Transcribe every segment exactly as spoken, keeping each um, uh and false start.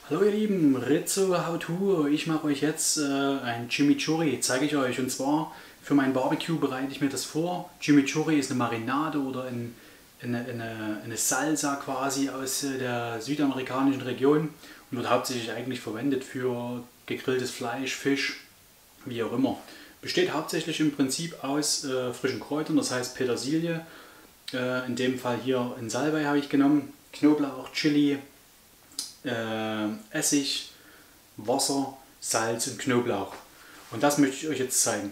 Hallo ihr Lieben, Rizzo How To. Ich mache euch jetzt äh, ein Chimichurri, zeige ich euch. Und zwar für mein Barbecue bereite ich mir das vor. Chimichurri ist eine Marinade oder ein, eine, eine, eine Salsa quasi aus äh, der südamerikanischen Region und wird hauptsächlich eigentlich verwendet für gegrilltes Fleisch, Fisch, wie auch immer. Besteht hauptsächlich im Prinzip aus äh, frischen Kräutern, das heißt Petersilie. Äh, in dem Fall hier in Salbei habe ich genommen, Knoblauch, Chili, Äh, Essig, Wasser, Salz und Knoblauch. Und das möchte ich euch jetzt zeigen.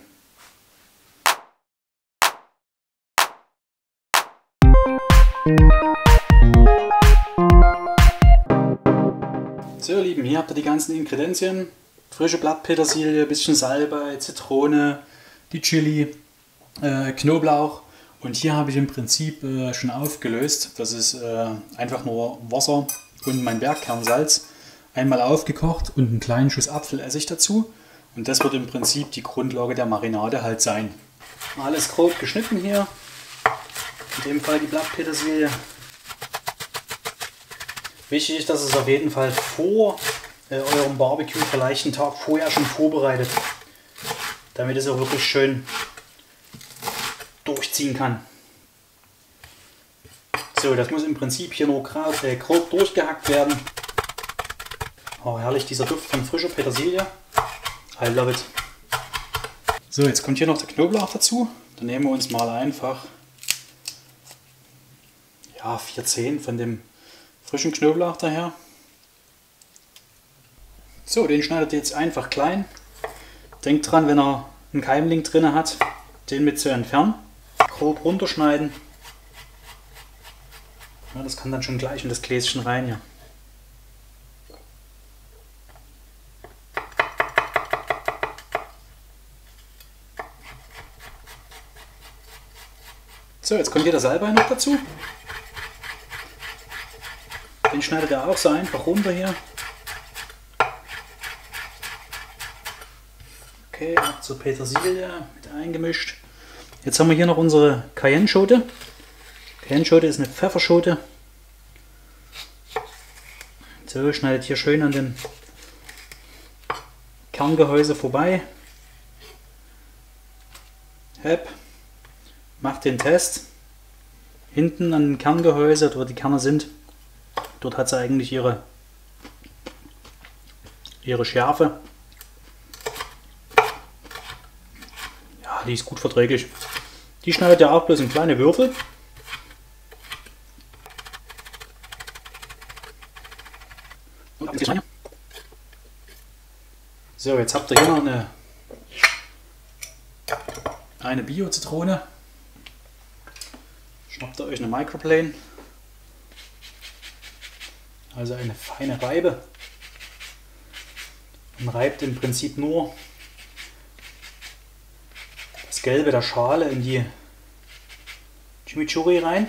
So ihr Lieben, hier habt ihr die ganzen Ingredienzien. Frische Blattpetersilie, bisschen Salbei, Zitrone, die Chili, äh, Knoblauch. Und hier habe ich im Prinzip äh, schon aufgelöst. Das ist äh, einfach nur Wasser und mein Bergkernsalz einmal aufgekocht und einen kleinen Schuss Apfelessig dazu. Und das wird im Prinzip die Grundlage der Marinade halt sein. Alles grob geschnitten hier. In dem Fall die Blattpetersilie. Wichtig ist, dass es auf jeden Fall vor äh, eurem Barbecue vielleicht einen Tag vorher schon vorbereitet. Damit es auch wirklich schön durchziehen kann. So, das muss im Prinzip hier nur grob, äh, grob durchgehackt werden. Oh, herrlich, dieser Duft von frischer Petersilie. I love it. So, jetzt kommt hier noch der Knoblauch dazu. Dann nehmen wir uns mal einfach ja, vier Zehen von dem frischen Knoblauch daher. So, den schneidet ihr jetzt einfach klein. Denkt dran, wenn er einen Keimling drin hat, den mit zu entfernen. Grob runterschneiden. Ja, das kann dann schon gleich in das Gläschen rein. Ja. So, jetzt kommt hier der Salbei noch dazu. Den schneidet er auch so einfach runter hier. Okay, ab zur Petersilie mit eingemischt. Jetzt haben wir hier noch unsere Cayenne-Schote. Cayenne-Schote ist eine Pfefferschote. So, schneidet hier schön an den Kerngehäuse vorbei. Hep. Macht den Test. Hinten an dem Kerngehäuse, dort wo die Kerne sind, dort hat sie eigentlich ihre, ihre Schärfe. Ja, die ist gut verträglich. Die schneidet ihr auch bloß in kleine Würfel. So, jetzt habt ihr hier noch eine, eine Bio-Zitrone. Schnappt ihr euch eine Microplane, also eine feine Reibe, und reibt im Prinzip nur das Gelbe der Schale in die Chimichurri rein.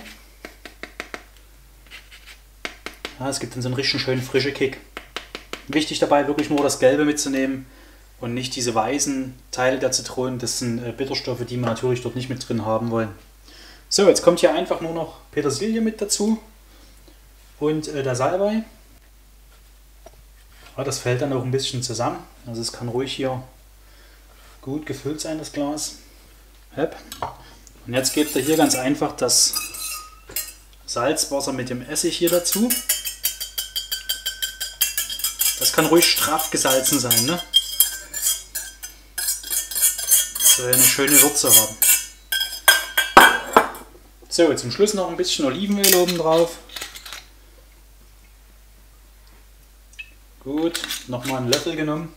Ja, es gibt dann so einen richtig schönen frischen Kick. Wichtig dabei wirklich nur das Gelbe mitzunehmen und nicht diese weißen Teile der Zitronen. Das sind äh, Bitterstoffe, die wir natürlich dort nicht mit drin haben wollen. So, jetzt kommt hier einfach nur noch Petersilie mit dazu und äh, der Salbei. Ja, das fällt dann auch ein bisschen zusammen. Also es kann ruhig hier gut gefüllt sein, das Glas. Und jetzt gebt ihr hier ganz einfach das Salzwasser mit dem Essig hier dazu. Das kann ruhig straff gesalzen sein, ne? Soll ja eine schöne Würze haben. So, zum Schluss noch ein bisschen Olivenöl oben drauf. Gut, nochmal einen Löffel genommen.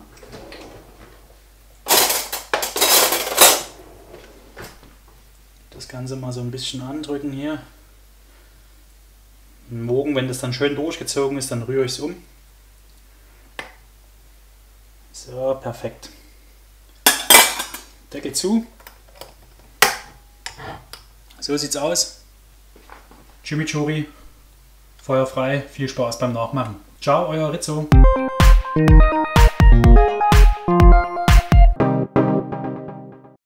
Das Ganze mal so ein bisschen andrücken hier. Und morgen, wenn das dann schön durchgezogen ist, dann rühre ich es um. So, perfekt. Deckel zu. So sieht's aus. Chimichurri, feuerfrei. Viel Spaß beim Nachmachen. Ciao, euer Rizzo.